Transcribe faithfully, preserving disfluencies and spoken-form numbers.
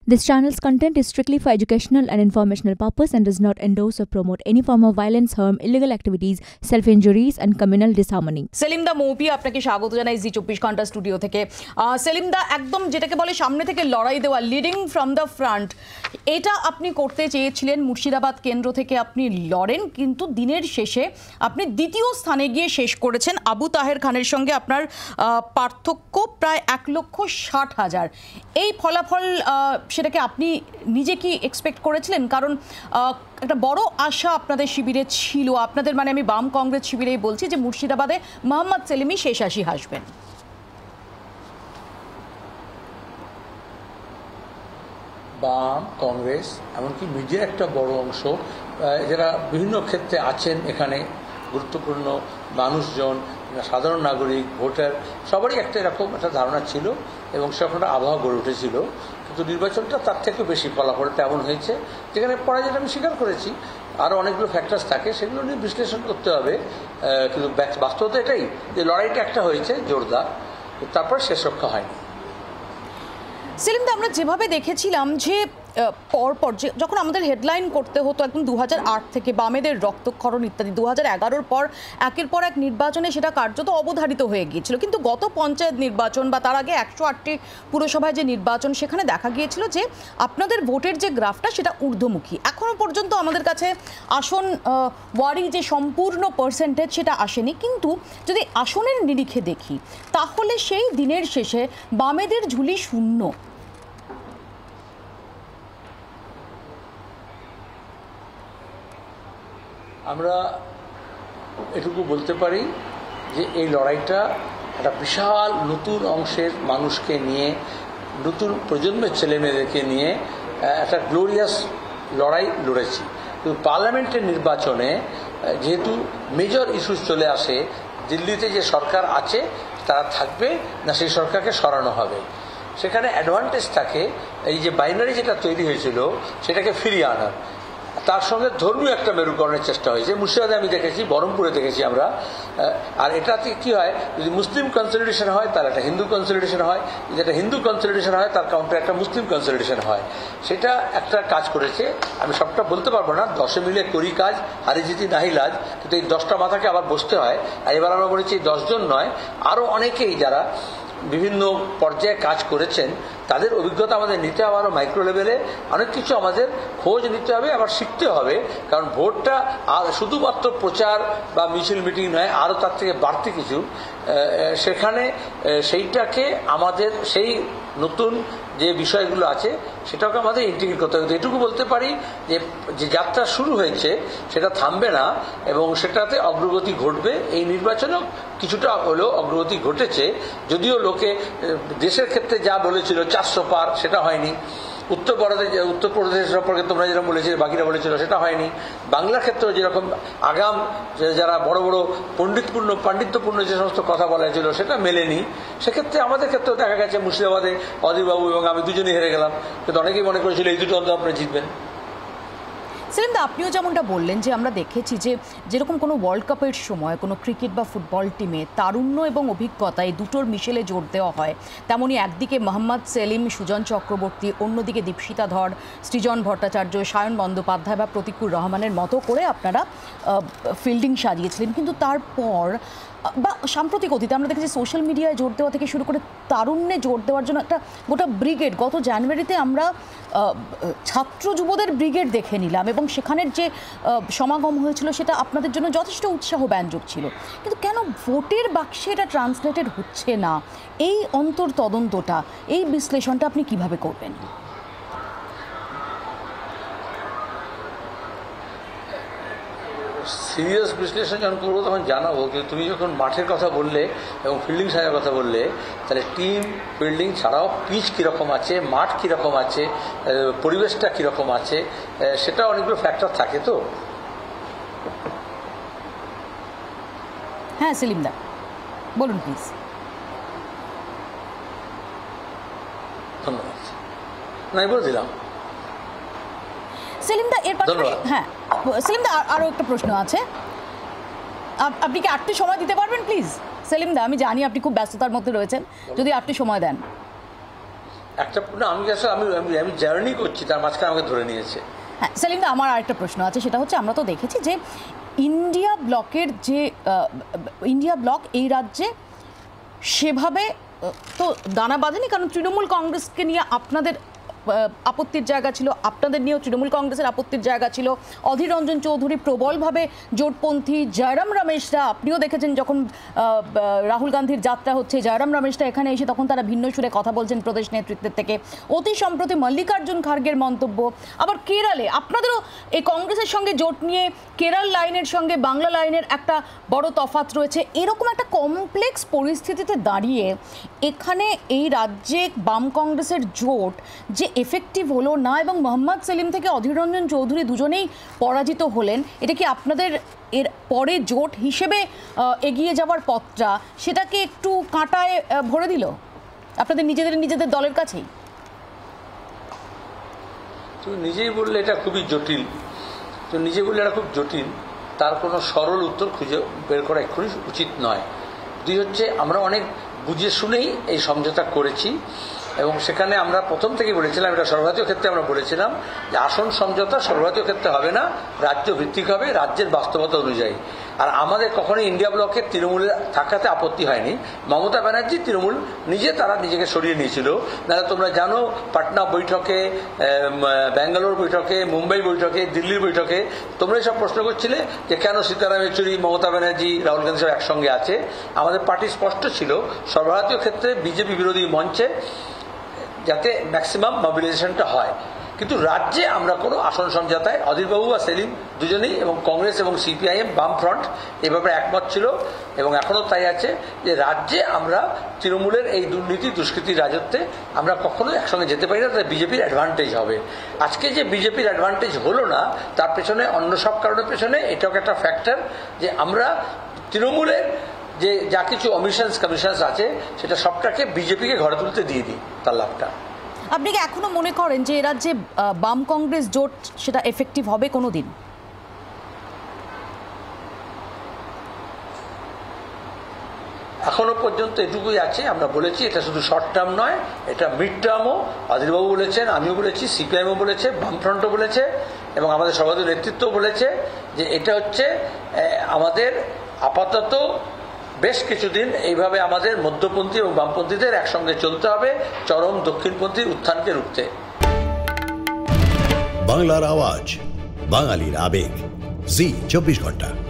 This channel's content is strictly for educational and informational purpose and does not endorse or promote any form of violence, harm, illegal activities, self-injuries and communal disharmony. Selim দা মৌপি আপনাকে স্বাগত জানাই জি চব্বিশ ঘন্টা studio থেকে। সেলিম দা একদম যেটাকে বলে সামনে থেকে লড়াই দেওয়া, লিডিং ফ্রম দ্য ফ্রন্ট, এটা আপনি করতে চেয়েছিলেন। মুর্শিদাবাদ কেন্দ্র থেকে আপনি লড়েন, কিন্তু দিনের শেষে আপনি দ্বিতীয় স্থানে গিয়ে শেষ করেছেন। আবু তাহের খানের সঙ্গে আপনার পার্থক্য প্রায় এক লক্ষ ষাট হাজার। এই ফলাফল সেটাকে আপনি নিজে কি এক্সপেক্ট করেছিলেন? কারণ একটা বড় আশা আপনাদের শিবিরে ছিল, আপনাদের মানে আমি বাম কংগ্রেস শিবিরেই বলছি, যে মুর্শিদাবাদে মোহাম্মদ সেলিমই শেষ হাসি হাসবেন। বাম কংগ্রেস এমনকি মিডিয়ার একটা বড় অংশ যারা বিভিন্ন ক্ষেত্রে আছেন এখানে, গুরুত্বপূর্ণ মানুষজন, সাধারণ নাগরিক, ভোটার, সবারই একটা এরকম একটা ধারণা ছিল এবং সেরকম একটা আবহাওয়া গড়ে উঠেছিল। কিন্তু নির্বাচনটা তার থেকে বেশি ফলাফল তেমন হয়েছে, যেখানে পরাজয়টা আমি স্বীকার করেছি। আরও অনেকগুলো ফ্যাক্টরস থাকে, সেগুলো নিয়ে বিশ্লেষণ করতে হবে। কিন্তু বাস্তবতা এটাই যে লড়াইটা একটা হয়েছে জোরদার, তারপর শেষ রক্ষা হয়নি। সেলিম দা, আমরা যেভাবে দেখেছিলাম যে পরপর যে যখন আমাদের হেডলাইন করতে হতো একদম দু হাজার আট থেকে বামেদের রক্তক্ষরণ ইত্যাদি, দু হাজার এগারোর পর একের পর এক নির্বাচনে সেটা কার্যত অবধারিত হয়ে গিয়েছিল। কিন্তু গত পঞ্চায়েত নির্বাচন বা তার আগে একশো আটটি পুরসভায় যে নির্বাচন, সেখানে দেখা গিয়েছিল যে আপনাদের ভোটের যে গ্রাফটা সেটা ঊর্ধ্বমুখী। এখনও পর্যন্ত আমাদের কাছে আসন ওয়ারি যে সম্পূর্ণ পার্সেন্টেজ সেটা আসেনি, কিন্তু যদি আসনের নিরিখে দেখি তাহলে সেই দিনের শেষে বামেদের ঝুলি শূন্য। আমরা এটুকু বলতে পারি যে এই লড়াইটা একটা বিশাল নতুন অংশের মানুষকে নিয়ে, নতুন প্রজন্মের ছেলেমেয়েদেরকে নিয়ে একটা গ্লোরিয়াস লড়াই লড়েছি। কিন্তু পার্লামেন্টের নির্বাচনে যেহেতু মেজর ইস্যুস চলে আসে, দিল্লিতে যে সরকার আছে তারা থাকবে না সেই সরকারকে সরানো হবে, সেখানে অ্যাডভান্টেজ থাকে এই যে বাইনারি যেটা তৈরি হয়েছিল সেটাকে ফিরিয়ে আনার। তার সঙ্গে ধর্মীয় একটা মেরুকরণের চেষ্টা হয়েছে। মুর্শিদাবাদে আমি দেখেছি, বহরমপুরে দেখেছি আমরা। আর এটাতে কি হয়, যদি মুসলিম কনসলিডেশন হয় তার একটা হিন্দু কনসলিডেশন হয়, যদি একটা হিন্দু কনসলিডেশন হয় তার কাউন্টার একটা মুসলিম কনসলিডেশন হয়। সেটা একটা কাজ করেছে। আমি সবটা বলতে পারবো না, দশে মিলে করি কাজ, হারি জিতি নাহি লাজ, কিন্তু এই দশটা মাথাকে আবার বসতে হয়। আর এবার আমরা বলেছি দশজন নয়, আরও অনেকেই যারা বিভিন্ন পর্যায়ে কাজ করেছেন তাদের অভিজ্ঞতা আমাদের নিতে হবে। আরও মাইক্রো লেভেলে অনেক কিছু আমাদের খোঁজ নিতে হবে, আবার শিখতে হবে। কারণ ভোটটা আর শুধুমাত্র প্রচার বা মিছিল মিটিং নয়, আরও তার থেকে বাড়তি কিছু। সেখানে সেইটাকে আমাদের সেই নতুন যে বিষয়গুলো আছে সেটাকে আমাদের ইন্টিগ্রেট করতে হবে। এটুকু বলতে পারি যে যে যাত্রা শুরু হয়েছে সেটা থামবে না এবং সেটাতে অগ্রগতি ঘটবে। এই নির্বাচনেও কিছুটা হলেও অগ্রগতি ঘটেছে, যদিও লোকে দেশের ক্ষেত্রে যা বলেছিল চারশো পার, সেটা হয়নি। উত্তরপ্রদেশ উত্তরপ্রদেশ সম্পর্কে তোমরা যেরকম বলেছিলে, বাকিরা বলেছিল, সেটা হয়নি। বাংলার ক্ষেত্রেও যেরকম আগাম যারা বড় বড় পণ্ডিতপূর্ণ পাণ্ডিত্যপূর্ণ যে সমস্ত কথা বলা ছিল সেটা মেলেনি। সেক্ষেত্রে আমাদের ক্ষেত্রেও দেখা গেছে মুর্শিদাবাদে অধীরবাবু এবং আমি দুজনেই হেরে গেলাম, কিন্তু অনেকেই মনে করেছিল এই দুটো অন্তত আপনারা জিতবেন। সেলিম দা, আপনিও যেমনটা বললেন যে আমরা দেখেছি যে যেরকম কোনো ওয়ার্ল্ড কাপের সময় কোনো ক্রিকেট বা ফুটবল টিমে তারুণ্য এবং অভিজ্ঞতা এই দুটোর মিশেলে জোর দেওয়া হয়, তেমনই একদিকে মোহাম্মদ সেলিম, সুজন চক্রবর্তী, অন্যদিকে দীপশিতা ধর, সৃজন ভট্টাচার্য, সায়ন বন্দ্যোপাধ্যায় বা প্রতিকুর রহমানের মতো করে আপনারা ফিল্ডিং সাজিয়েছিলেন। কিন্তু তারপর বা সাম্প্রতিক অতীতে আমরা দেখেছি সোশ্যাল মিডিয়ায় জোর দেওয়া থেকে শুরু করে তারুণ্যে জোর দেওয়ার জন্য একটা গোটা ব্রিগেড, গত জানুয়ারিতে আমরা ছাত্র যুবদের ব্রিগেড দেখে নিলাম এবং সেখানের যে সমাগম হয়েছিল সেটা আপনাদের জন্য যথেষ্ট উৎসাহ ব্যঞ্জক ছিল। কিন্তু কেন ভোটের বাক্সে এটা ট্রান্সলেটেড হচ্ছে না? এই অন্তর তদন্তটা, এই বিশ্লেষণটা আপনি কিভাবে করবেন? সিরিয়াস বিশ্লেষণ যখন করবো তখন জানাবো, কিন্তু তুমি যখন মাঠের কথা বললে এবং ফিল্ডিং সাজার কথা বললে, তাহলে টিম ফিল্ডিং ছাড়াও পিচ কীরকম আছে, মাঠ কীরকম আছে, পরিবেশটা কীরকম আছে, সেটা অনেকগুলো ফ্যাক্টর থাকে। তো হ্যাঁ সেলিম দা বলুন প্লিজ। ধন্যবাদ। নাই বলে দিলাম। সেলিম দা, এর পাশাপাশি হ্যাঁ সেলিম দা আরও একটা প্রশ্ন আছে, আপনি কি আটটি সময় দিতে পারবেন প্লিজ? সেলিম দা, আমি জানি আপনি খুব ব্যস্ততার মধ্যে রয়েছেন, যদি আটটি সময় দেন। একটা না আমি আসলে আমি আমি জার্নি করছি, তার মাঝখানে আমাকে ধরে নিয়েছে। হ্যাঁ সেলিম দা, আমার আরেকটা প্রশ্ন আছে, সেটা হচ্ছে আমরা তো দেখেছি যে ইন্ডিয়া ব্লকের যে ইন্ডিয়া ব্লক এই রাজ্যে সেভাবে তো দানা বাঁধেনি, কারণ তৃণমূল কংগ্রেসকে নিয়ে আপনাদের আপত্তির জায়গা ছিল, আপনাদের নিয়েও তৃণমূল কংগ্রেসের আপত্তির জায়গা ছিল। অধীর রঞ্জন চৌধুরী প্রবলভাবে জোটপন্থী, জয়রাম রমেশরা আপনিও দেখেছেন যখন রাহুল গান্ধীর যাত্রা হচ্ছে, জয়রাম রমেশরা এখানে এসে তখন তারা ভিন্ন সুরে কথা বলছেন প্রদেশ নেতৃত্বের থেকে। অতি সম্প্রতি মল্লিকার্জুন খার্গের মন্তব্য। আবার কেরালে আপনাদেরও এই কংগ্রেসের সঙ্গে জোট নিয়ে কেরল লাইনের সঙ্গে বাংলা লাইনের একটা বড় তফাৎ রয়েছে। এরকম একটা কমপ্লেক্স পরিস্থিতিতে দাঁড়িয়ে এখানে এই রাজ্যে বাম কংগ্রেসের জোট যে এফেক্টিভ হলো না এবং মোহাম্মদ সেলিম থেকে অধীর রঞ্জন চৌধুরী দুজনেই পরাজিত হলেন, এটা কি আপনাদের এর পরে জোট হিসেবে এগিয়ে যাওয়ার পথটা সেটাকে একটু কাঁটায় ভরে দিল আপনাদের নিজেদের নিজেদের দলের কাছেই? তুমি নিজেই বললে এটা খুবই জটিল, তো নিজে বললে এটা খুব জটিল, তার কোনো সরল উত্তর খুঁজে বের করা এক্ষুনি উচিত নয়। দুই হচ্ছে আমরা অনেক বুঝে শুনেই এই সমঝোতা করেছি এবং সেখানে আমরা প্রথম থেকে বলেছিলাম, এটা সর্বভারতীয় ক্ষেত্রে আমরা বলেছিলাম যে আসন সমঝোতা সর্বভারতীয় ক্ষেত্রে হবে না, রাজ্য ভিত্তিক হবে, রাজ্যের বাস্তবতা অনুযায়ী। আর আমাদের কখনোই ইন্ডিয়া ব্লকে তৃণমূলের থাকাতে আপত্তি হয়নি। মমতা ব্যানার্জি তৃণমূল নিজে তারা নিজেকে সরিয়ে নিয়েছিল। নাহলে তোমরা জানো পাটনা বৈঠকে, ব্যাঙ্গালোর বৈঠকে, মুম্বাই বৈঠকে, দিল্লির বৈঠকে তোমরা সব প্রশ্ন করছিলে যে কেন সীতারাম ইয়েচুরি, মমতা ব্যানার্জি, রাহুল গান্ধী সব একসঙ্গে আছে। আমাদের পার্টি স্পষ্ট ছিল সর্বভারতীয় ক্ষেত্রে বিজেপি বিরোধী মঞ্চে যাতে ম্যাক্সিমাম মোবিলাইজেশনটা হয়, কিন্তু রাজ্যে আমরা কোনো আসন সমঝোতায় অধীরবাবু বা সেলিম দুজনেই এবং কংগ্রেস এবং সিপিআইএম বাম ফ্রন্ট এ ব্যাপারে একমত ছিল এবং এখনও তাই আছে যে রাজ্যে আমরা তৃণমূলের এই দুর্নীতি দুষ্কৃতির রাজত্বে আমরা কখনো একসঙ্গে যেতে পারি না, তাতে বিজেপির অ্যাডভান্টেজ হবে। আজকে যে বিজেপির অ্যাডভান্টেজ হলো না তার পেছনে অন্য সব কারণের পেছনে এটাও একটা ফ্যাক্টর যে আমরা তৃণমূলের যে যা কিছু অমিশনস কমিশনস আছে সেটা সবটাকে বিজেপিকে ঘরে তুলতে দিয়ে দিই, তার লাভটা। আপনি কি এখনো মনে করেন যে এরা যে বাম কংগ্রেস জোট সেটা এফেক্টিভ হবে কোনো দিন? এখনো পর্যন্ত এটুকুই আছে, আমরা বলেছি এটা শুধু শর্ট টার্ম নয়, এটা মিড টার্মও অধীরবাবু বলেছেন, আমিও বলেছি, সিপিআইএমও বলেছে, বামফ্রন্টও বলেছে এবং আমাদের সর্বদলীয় নেতৃত্বও বলেছে যে এটা হচ্ছে আমাদের আপাতত বেশ কিছুদিন এইভাবে আমাদের মধ্যপন্থী এবং বামপন্থীদের একসঙ্গে চলতে হবে চরম দক্ষিণপন্থীর উত্থানকে রুখতে। বাংলার আওয়াজ, বাঙালির আবেগ, জি চব্বিশ ঘন্টা।